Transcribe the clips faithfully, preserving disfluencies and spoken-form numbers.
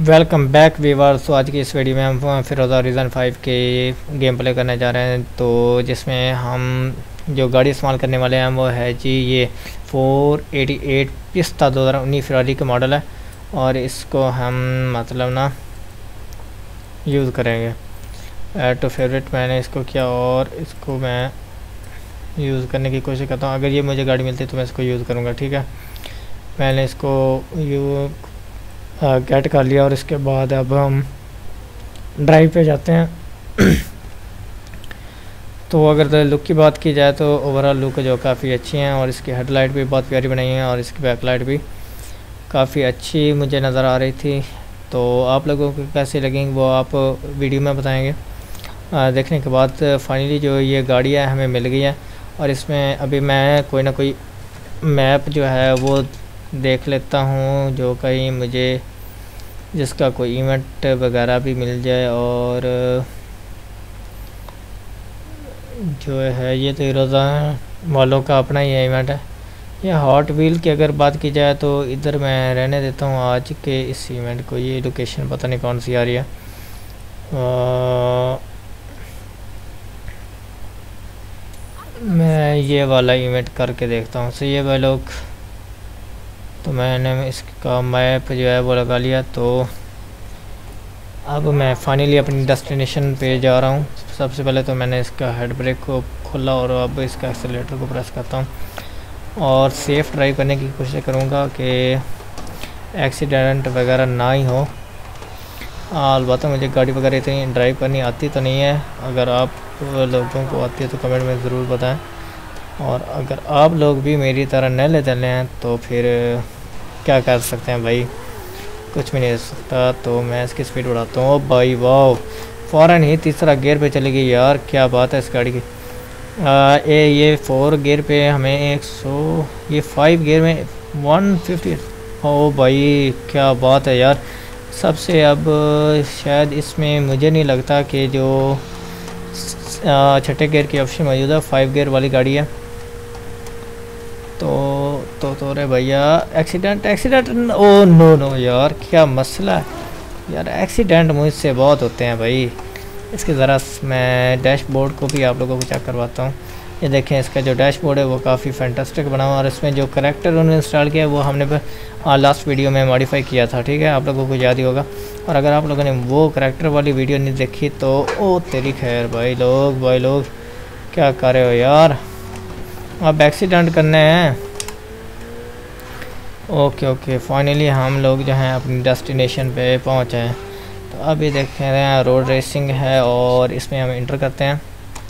Welcome back viewers. तो आज की इस वीडियो में हम फिरोज़ा रीज़न फाइव के गेम प्ले करने जा रहे हैं, तो जिसमें हम जो गाड़ी इस्तेमाल करने वाले हैं वो है जी ये फोर एटी एट पिस्ता दो हज़ार उन्नीस फरारी का मॉडल है। और इसको हम मतलब ना यूज़ करेंगे। ऐड टू फेवरेट मैंने इसको किया और इसको मैं यूज़ करने की कोशिश करता हूँ। अगर ये मुझे गाड़ी मिलती है तो मैं इसको यूज़ करूँगा। ठीक है, मैंने इसको यू गेट कर लिया और इसके बाद अब हम ड्राइव पे जाते हैं। तो अगर लुक की बात की जाए तो ओवरऑल लुक जो काफ़ी अच्छी हैं और इसकी हेडलाइट भी बहुत प्यारी बनाई है और इसकी बैकलाइट भी काफ़ी अच्छी मुझे नज़र आ रही थी। तो आप लोगों को कैसी लगेंगी वो आप वीडियो में बताएंगे। आ, देखने के बाद फाइनली जो ये गाड़ी है हमें मिल गई है और इसमें अभी मैं कोई ना कोई मैप जो है वो देख लेता हूँ जो कहीं मुझे जिसका कोई इवेंट वगैरह भी मिल जाए। और जो है ये तो रोज़ा वालों का अपना ही इवेंट है। ये हॉट व्हील की अगर बात की जाए तो इधर मैं रहने देता हूँ आज के इस इवेंट को। ये लोकेशन पता नहीं कौन सी आ रही है। आ, मैं ये वाला इवेंट करके देखता हूँ। सही है भाई लोग, तो मैंने इसका मैप जो है वो लगा लिया। तो अब मैं फाइनली अपनी डेस्टिनेशन पे जा रहा हूँ। सबसे पहले तो मैंने इसका हेड ब्रेक को खोला और अब इसका एक्सेलेरेटर को प्रेस करता हूँ और सेफ़ ड्राइव करने की कोशिश करूँगा कि एक्सीडेंट वगैरह ना ही हो। अलबत्ता मुझे गाड़ी वगैरह इतनी ड्राइव करनी आती तो नहीं है। अगर आप लोगों को आती है तो कमेंट में ज़रूर बताएं। और अगर आप लोग भी मेरी तरह नए चले हैं तो फिर क्या कर सकते हैं भाई, कुछ भी नहीं हो सकता। तो मैं इसकी स्पीड बढ़ाता हूँ भाई। वाह, फ़ौरन ही तीसरा गियर पे चली गई यार, क्या बात है इस गाड़ी की। आ, ए ये फोर गियर पे हमें एक सौ, ये फाइव गियर में वन फिफ्टी। ओ भाई क्या बात है यार। सबसे अब शायद इसमें मुझे नहीं लगता कि जो छठे गियर की ऑप्शन मौजूद है, फाइव गियर वाली गाड़ी है। तो तो तो रे भैया accident accident oh no no यार, क्या मसला है यार। एक्सीडेंट मुझसे बहुत होते हैं भाई। इसके ज़रा मैं डैशबोर्ड को भी आप लोगों को चेक करवाता हूँ। ये देखें, इसका जो डैशबोर्ड है वो काफ़ी फैंटास्टिक बना हुआ और इसमें जो करैक्टर उन्होंने इंस्टॉल किया है वो हमने लास्ट वीडियो में मॉडिफाई किया था। ठीक है, आप लोगों को याद ही होगा। और अगर आप लोगों ने वो करैक्टर वाली वीडियो नहीं देखी तो ओ तेरी खैर भाई लोग भाई लोग क्या कर रहे हो यार, अब एक्सीडेंट करने हैं। ओके ओके, फाइनली हम लोग जो हैं अपनी डेस्टिनेशन पे पहुंचे हैं। तो अभी देख रहे हैं रोड रेसिंग है और इसमें हम इंटर करते हैं।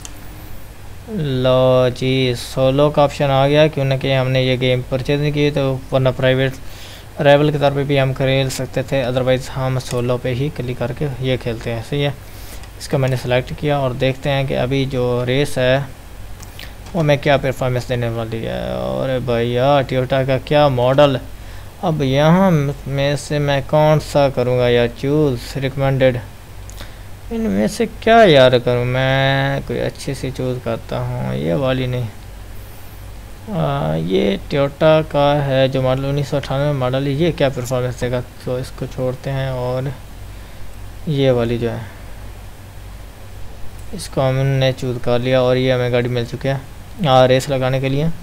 लो जी, सोलो का ऑप्शन आ गया क्योंकि हमने ये गेम परचेज नहीं की, तो वरना प्राइवेट राइवल के तौर पे भी हम खेल सकते थे। अदरवाइज़ हम सोलो पे ही क्लिक करके ये खेलते हैं। सही है, इसका मैंने सेलेक्ट किया और देखते हैं कि अभी जो रेस है वो मैं क्या परफॉर्मेंस देने वाली है। और भैया टोयोटा का क्या मॉडल। अब यहाँ में से मैं कौन सा करूँगा यार, चूज़ रिकमेंडेड, इनमें से क्या यार करूँ मैं, कोई अच्छी सी चूज़ करता हूँ। ये वाली नहीं, आ, ये टोयोटा का है जो मॉडल उन्नीस सौ अठानवे मॉडल है। ये क्या परफॉर्मेंस देगा, तो इसको छोड़ते हैं। और ये वाली जो है इसको हमने चूज़ कर लिया और ये हमें गाड़ी मिल चुकी है आ, रेस लगाने के लिए।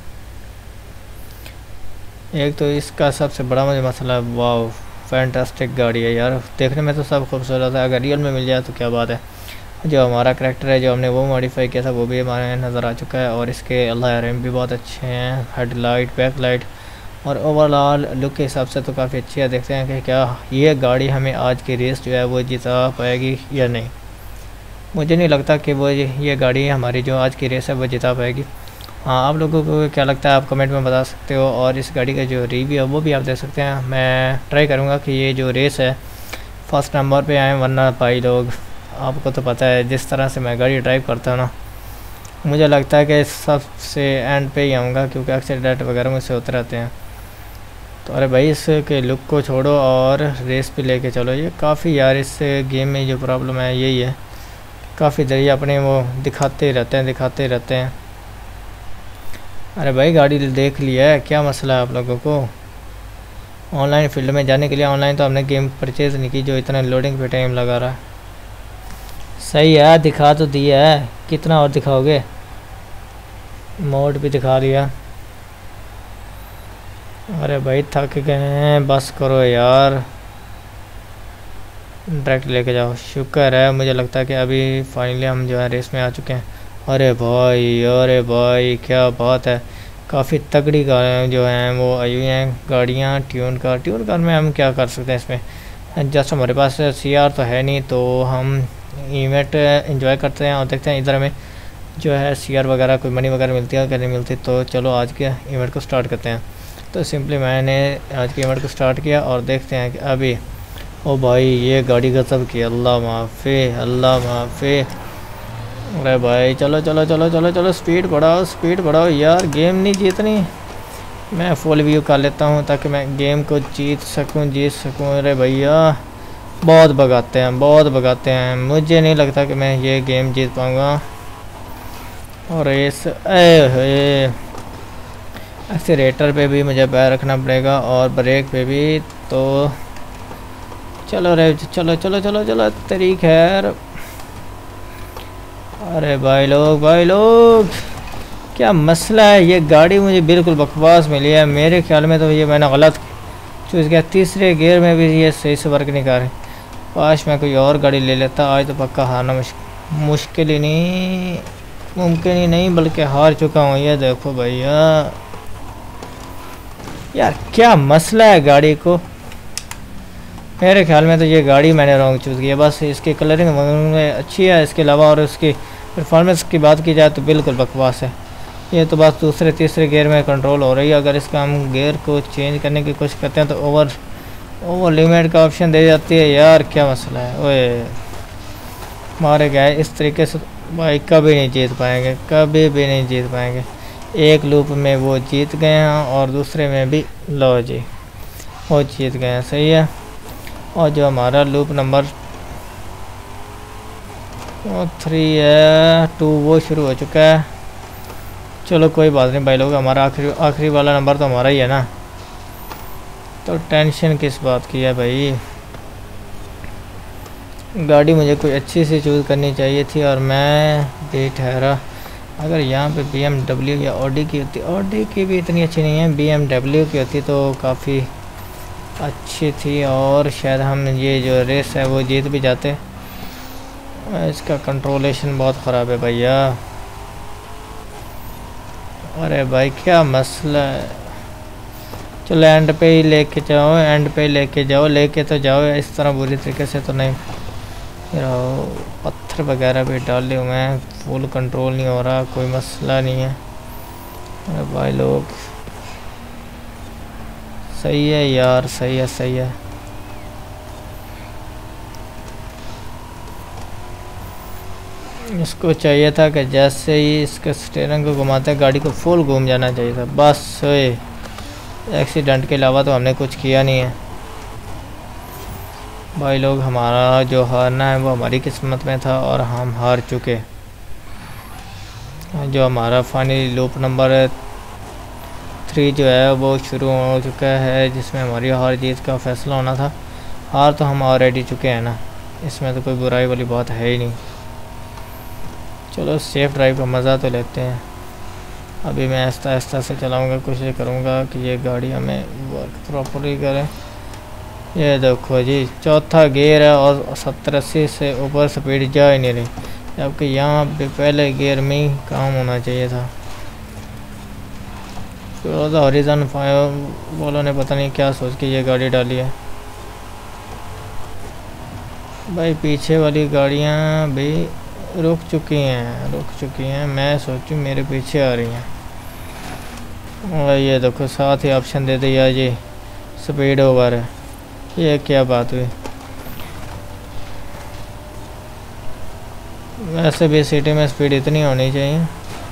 एक तो इसका सबसे बड़ा मुझे मसला है, वाह फैंटास्टिक गाड़ी है यार, देखने में तो सब खूबसूरत है। अगर रियल में मिल जाए तो क्या बात है। जो हमारा करैक्टर है जो हमने वो मॉडिफाई किया था वो भी हमारे नज़र आ चुका है और इसके अल्लाह रैम भी बहुत अच्छे हैं, हेडलाइट बैकलाइट और ओवरऑल लुक के हिसाब से तो काफ़ी अच्छी है। देखते हैं कि क्या ये गाड़ी हमें आज की रेस जो है वो जिता पाएगी या नहीं। मुझे नहीं लगता कि वो ये गाड़ी हमारी जो आज की रेस है वो जिता पाएगी। हाँ, आप लोगों को क्या लगता है आप कमेंट में बता सकते हो और इस गाड़ी का जो रिव्यू है वो भी आप दे सकते हैं। मैं ट्राई करूँगा कि ये जो रेस है फर्स्ट नंबर पे आए, वरना भाई लोग आपको तो पता है जिस तरह से मैं गाड़ी ड्राइव करता हूँ ना, मुझे लगता है कि सबसे एंड पे ही आऊँगा क्योंकि एक्सीडेंट वगैरह मुझसे होते रहते हैं। तो अरे भाई इसके लुक को छोड़ो और रेस पे लेके चलो। ये काफ़ी यार इस गेम में जो प्रॉब्लम है यही है, काफ़ी देर अपने वो दिखाते ही रहते हैं दिखाते ही रहते हैं। अरे भाई गाड़ी देख लिया है, क्या मसला है आप लोगों को। ऑनलाइन फील्ड में जाने के लिए। ऑनलाइन तो हमने गेम परचेज़ नहीं की जो इतना लोडिंग पे टाइम लगा रहा है। सही है, दिखा तो दिया है, कितना और दिखाओगे? मोड भी दिखा दिया। अरे भाई थक गए हैं, बस करो यार, डायरेक्ट लेके जाओ। शुक्र है, मुझे लगता है कि अभी फाइनली हम जो है रेस में आ चुके हैं। अरे भाई, अरे भाई क्या बात है, काफ़ी तगड़ी गाड़ियाँ जो हैं वो आई हुई हैं गाड़ियाँ। ट्यून कार, ट्यून कार में हम क्या कर सकते हैं इसमें, जस्ट हमारे पास सी आर तो है नहीं, तो हम इवेंट एंजॉय करते हैं और देखते हैं इधर हमें जो है सी आर वगैरह कोई मनी वगैरह मिलती है क्या नहीं मिलती। तो चलो आज के इवेंट को स्टार्ट करते हैं। तो सिंपली मैंने आज के इवेंट को स्टार्ट किया और देखते हैं कि अभी, ओ भाई ये गाड़ी गजब की, अल्लाह माफ़ी, अल्लाह माफ़ी। अरे भाई चलो चलो चलो चलो चलो, स्पीड बढ़ाओ, स्पीड बढ़ाओ यार, गेम नहीं जीतनी। मैं फुल व्यू कर लेता हूँ ताकि मैं गेम को जीत सकूँ, जीत सकूँ। अरे भैया बहुत भगाते हैं, बहुत भगाते हैं, मुझे नहीं लगता कि मैं ये गेम जीत पाऊँगा। और इस एक्सीलेटर पे भी मुझे पैर रखना पड़ेगा और ब्रेक पे भी। तो चलो रे, चलो चलो चलो चलो तरीक है। अरे भाई लोग, भाई लोग क्या मसला है, ये गाड़ी मुझे बिल्कुल बकवास मिली है। मेरे ख्याल में तो ये मैंने गलत चूज़ किया, तीसरे गियर में भी ये सही से वर्क नहीं कर रही। काश मैं कोई और गाड़ी ले लेता, आज तो पक्का हारना मुश्किल मुश्किल ही नहीं, मुमकिन ही नहीं बल्कि हार चुका हूँ। ये देखो भैया यार क्या मसला है गाड़ी को, मेरे ख्याल में तो ये गाड़ी मैंने रॉन्ग चूज़ किया। बस इसकी कलरिंग अच्छी है, इसके अलावा और उसकी परफॉर्मेंस की बात की जाए तो बिल्कुल बकवास है। ये तो बस दूसरे तीसरे गियर में कंट्रोल हो रही है। अगर इसका हम गियर को चेंज करने की कोशिश करते हैं तो ओवर ओवर लिमिट का ऑप्शन दे जाती है। यार क्या मसला है, ओए मारे गए इस तरीके से भाई, कभी नहीं जीत पाएंगे, कभी भी नहीं जीत पाएंगे। एक लूप में वो जीत गए हैं और दूसरे में भी लो जी वो जीत गए हैं, सही है। और जो हमारा लूप नंबर थ्री है टू वो शुरू हो चुका है। चलो कोई बात नहीं भाई लोग, हमारा आखिरी आखिरी वाला नंबर तो हमारा ही है ना, तो टेंशन किस बात की है भाई। गाड़ी मुझे कोई अच्छी सी चूज़ करनी चाहिए थी और मैं भी ठहरा। अगर यहाँ पे बी एम डब्ल्यू या ऑडी की होती, ऑडी की भी इतनी अच्छी नहीं है, बी एम डब्ल्यू की होती तो काफ़ी अच्छी थी और शायद हम ये जो रेस है वो जीत भी जाते। इसका कंट्रोलेशन बहुत ख़राब है भैया। अरे भाई क्या मसला है, चलो एंड पे ही लेके जाओ, एंड पे ही लेके जाओ, लेके तो जाओ, इस तरह बुरी तरीके से तो नहीं। पत्थर वगैरह भी डाले हुए हैं, फुल कंट्रोल नहीं हो रहा, कोई मसला नहीं है। अरे भाई लोग सही है यार, सही है, सही है। इसको चाहिए था कि जैसे ही इसके स्टीयरिंग को घुमाते गाड़ी को फुल घूम जाना चाहिए था बस। एक्सीडेंट के अलावा तो हमने कुछ किया नहीं है भाई लोग। हमारा जो हारना है वो हमारी किस्मत में था और हम हार चुके। जो हमारा फाइनली लूप नंबर थ्री जो है वो शुरू हो चुका है, जिसमें हमारी हार जीत का फैसला होना था। हार तो हम ऑलरेडी चुके हैं ना, इसमें तो कोई बुराई वाली बात है ही नहीं। चलो सेफ़ ड्राइव का मज़ा तो लेते हैं। अभी मैं आहिस्ता आहिस्ता से चलाऊँगा, कोशिश करूँगा कि ये गाड़ी हमें वर्क प्रॉपरली करे। ये देखो जी चौथा गियर है और सत्तर अस्सी से ऊपर स्पीड जा ही नहीं रही, जबकि यहाँ पे पहले गियर में ही काम होना चाहिए था। तो हॉरिजन फाइव वालों ने पता नहीं क्या सोच के ये गाड़ी डाली है भाई। पीछे वाली गाड़ियाँ भी रुक चुकी हैं, रुक चुकी हैं। मैं सोचूं मेरे पीछे आ रही हैं। और ये देखो साथ ही ऑप्शन दे दिया जी स्पीड ओवर है। ये क्या बात हुई, वैसे भी सिटी में स्पीड इतनी होनी चाहिए।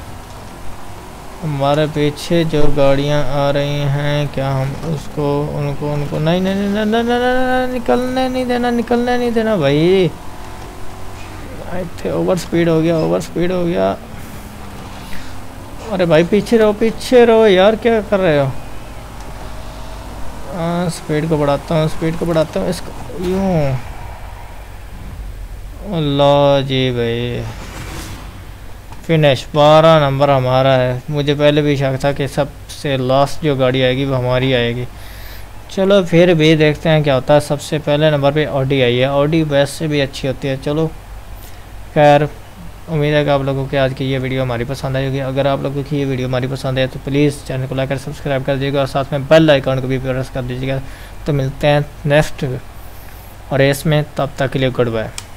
हमारे पीछे जो गाड़ियां आ रही हैं क्या हम उसको उनको उनको नहीं नहीं नहीं नहीं नहीं निकलने नहीं देना, निकलने नहीं देना भाई। थे ओवर स्पीड हो गया, ओवर स्पीड हो गया। अरे भाई पीछे रहो, पीछे रहो यार, क्या कर रहे हो। स्पीड को बढ़ाता हूँ, स्पीड को बढ़ाता हूँ इसको यूँ। अल्लाह जी भाई, फिनिश। बारह नंबर हमारा है। मुझे पहले भी शक था कि सबसे लास्ट जो गाड़ी आएगी वो हमारी आएगी। चलो फिर भी देखते हैं क्या होता है। सबसे पहले नंबर पे ऑडी आई है। ऑडी वैसे भी अच्छी होती है। चलो खैर, उम्मीद है कि आप लोगों की आज की ये वीडियो हमारी पसंद आई होगी। अगर आप लोगों की ये वीडियो हमारी पसंद है तो प्लीज़ चैनल को लाइक और सब्सक्राइब कर दीजिएगा और साथ में बेल आइकन को भी प्रेस कर दीजिएगा। तो मिलते हैं नेक्स्ट रेस में, तब तक के लिए गुड बाय।